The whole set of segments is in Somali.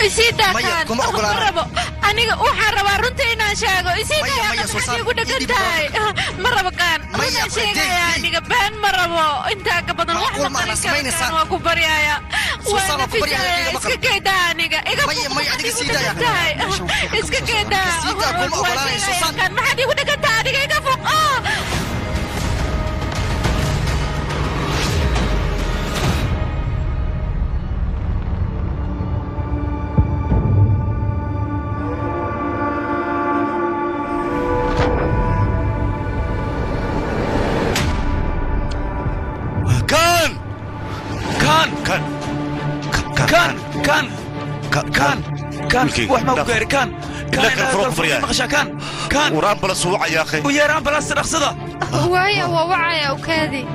إسيدا كان مرة أنا وحرب رنتين شاقو إسيدا يا يقول لك تاي مرة كان أنا شيء يعني قبان مرة أنت قبضنا واحد كان وكبر يا وأنا في إسك كده أنا ما يعدك إسيدا يا إسك كده كان ما حد يقول لك تاي أنا فوق كان واحد ما بقاري كان فروق فريان مغشى كان ورام بلاس وعي يا أخي ويا رام بلاس رخصده وعيا ووعيا وكادي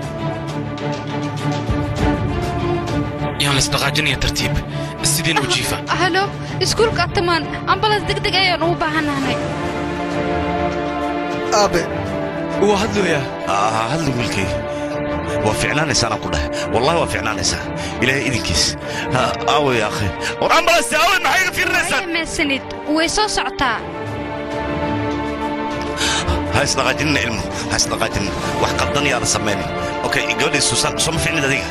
يا لسدقاجني ترتيب السيدين وجيفة هلو اسكولك أتمان أمبلس دق أيا نوبة هناني أبي وهدلو يا هدلو ملكي وفعلا نسانا كلها والله وفعلا نسان إلهي إذن كيس أوي يا أخي ورام بلاس أوي ما حيقى في الرسل ما سند ويسو سعطا هاي صدقاجننا علمه هاي صدقاجننا واحد قدني على سماني أوكي قولي سوسان صم فعلا دقيقة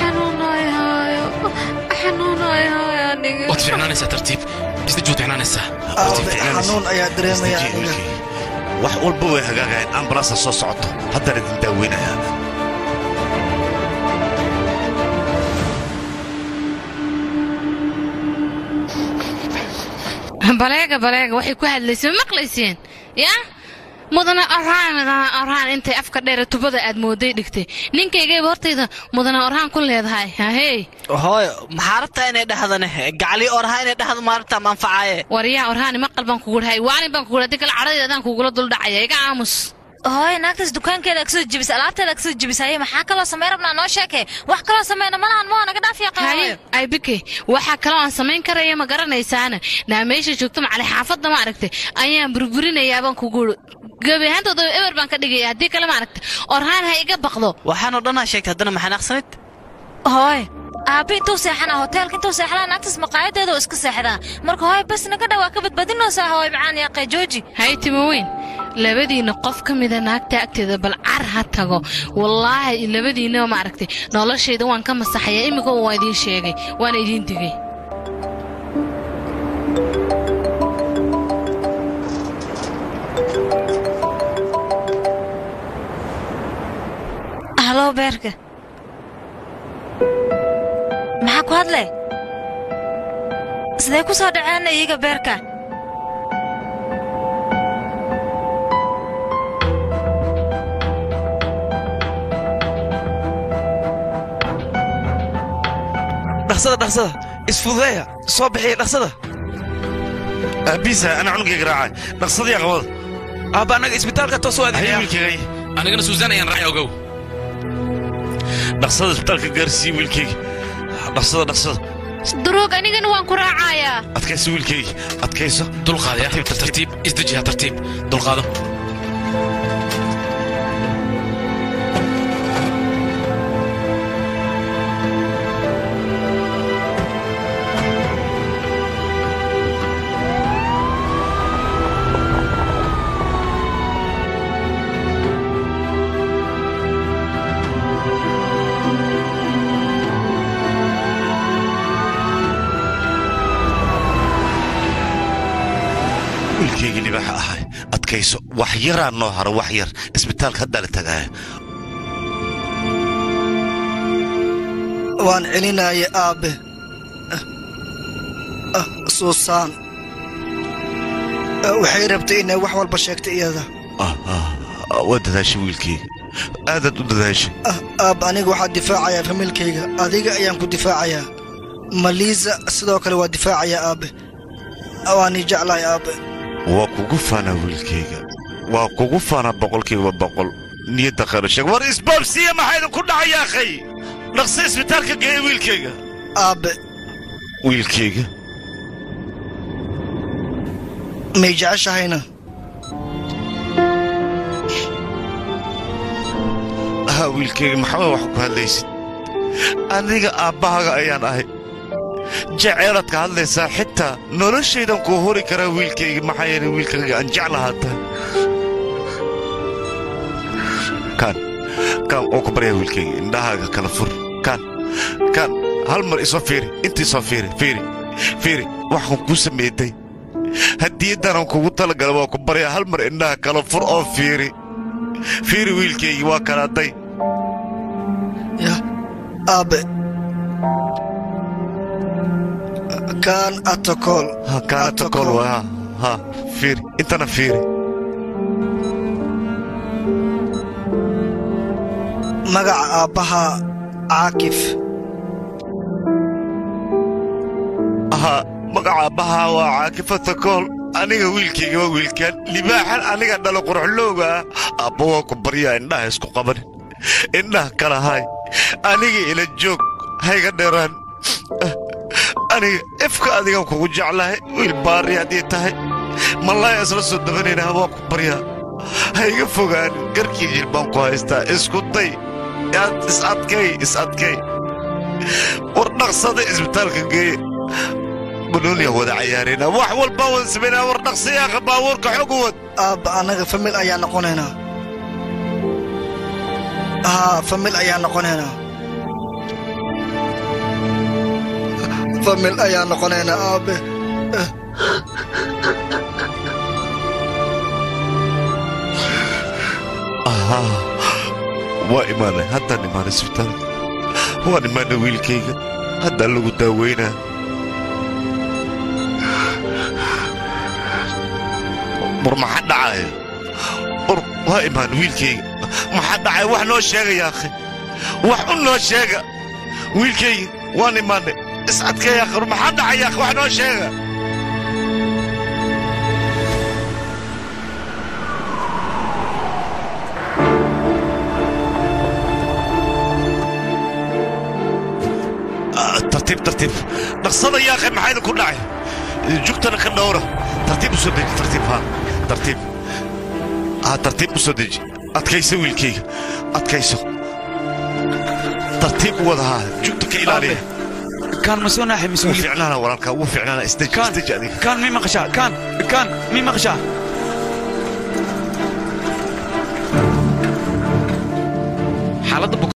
وتفعنا نسا ترتيب تستجود فعنا نسا حنون أيا دريم يا wax walba way hagaagayaan ambulance soo socoto hadda idin daaweynaya baleega waxay ku hadlaysay maqlayseen yaa mudana arhaan intay afka dheer tubada aad mooday dhigtay ninkayga hortayda mudana arhaan ku leedahay hey hooyo maxaa rabtaa inay dhahdane gacali arhaan inay dhahdo maarta manfacaaye wariyaa arhaan ma qalban kugu dhahay waani baan kugu dhahay kala caradeedan kugu la dul dhacay iga aamus هاي ناقص دكان كذا أكسد جبس ألعاب تلا أكسد جبس هاي محاكلة سمير ابن نوشك وحكلة سمينا ملان ما أنا قد في قاية أي بكي وحكلة سمين كريه ما قرنا يسانا نعميش شوكتم على حافظ ما عرفته أيام برجورين يابان كوجول قبل هنتو ده إبر بانك دقيقة هدي كلام عرفته أرهان هاي قبضه وحنا ضنا شيك هدنا ما حنقصنت هاي أبي توصي حنا هوتيل كنت توصي حنا ناقص مقاعد هذا وإسك سحرة مركو هاي بس نقدر واقفت بدينا ساهاي معاني يا قي جوجي هاي تموين labadiina qof kamida naagta agteeda bal car ha tago wallaahi labadiina ma aragtay nolosheeda waan ka masaxaya imika waan idin sheegay waan idin digay halo beerka maxaa ku hadlay sidee ku soo dhaceen iyaga beerka dhaqsada isfudeeya soo bixiya dhaqsada abisa ana cunuga garaacay dhaqsadii qabad aba anaga isbitaalka toos oo adeegay wiilkayga anagana Suusan ayaan raacay ogow dhaqsada isbitaalka gaarsii wiilkayga dhaqsada دروق أنا وان كراعايا أتكيس ويلكي أتكيسه دول قاضي ترتيب ازدجها ترتيب دول قاضي wiilkayga libaxa ahay adkayso wax yaraa noo haro wax yar isbitaalka hadda la tagaaya waan celinaya aabe Suusan waxay rabtay inay wax walba sheegto iyada wadadaashay wiilkayga aadad u dadaashay aab aniga waxaa difaacaya familkayga adiga ayaan ku difaacayaa maliisa sidoo kale waa difaacaya aabe waani jeclahay aabe waa kugu faana wiilkayga waa kugu faana boqolkiiba boqol niyadda khayr sheeg war isbaabsiya maxaydan ku dhacaya akhay dhaqsi isbitaalka geeya wiilkayga aabe wiilkayga may jeceshahayna wiilkayga maxaa wax ku hadlaysid aniga aabbahaaga ayaan ahay jeceelad ka hadlaysaa xitaa noloshaydan kuu hori karaa wiilkayga maxaa yeelay wiilkayga aan jeclahaa tahay kaan oo ku baryaa wiilkayga indhahaaga kala fur kaan hal mar isoo fiiri intii soo fiiri waxaan kuu sameeyday hadiyaddanaan kugu talagala waa ku baryaa hal mar indhaha kala fur oo fiiri wiilkaygi waa kalaaday ya aabe kaan atokol waa ha fiiri intana fiiri magaca aabbaha caakif magaca aabbaha waa caakif atokol aniga wiilkayga waa wiilkaan libaaxan aniga dhalo quruxlooga aabba waa ku baryaa indhaha isku qabanin indhaha kala haay aniga ila joog hayga dheeraan aniga ifka adigan kugu jeclahay wiil baari haddii tahay malaaya isla soo dabanaynaa waa ku baryaa hayga fogaan garkii jilbaan ku haystaa isku day is-adkay war dhaqsada isbitaalka geeye banooniya wada cayaarayna wax walbaa wada samaynaa war dhaqsiyaaka baabuurka xog u wad aabba annaga famil ayaa noqonaynaa famil ayaa noqonaynaa aabe waa imaanay haddaan imaanay isbitaalka waan imaanay wiilkayga haddaan lagu daaweynaa war maxaa dhacaya war waa imaanay wiilkayga maxaa dhacaya wax noo sheegaya akhi wax u noo sheega wiilkayga waan imaanay iscadkaya akhi war maxaa dhacaya akhi wax noo sheega ترتيب نقصنا يا أخي محايد كل ناعي جوكتنا كالنورة ترتيب مسودج ترتيب مسودج أتكيسو ويلكي أتكيسو ترتيب وضعها جوكتك إلى عليه كان مسونا حي مسؤول وفعلنا وراك وفعلنا استج كان مين مقشع كان مين مقشع حالة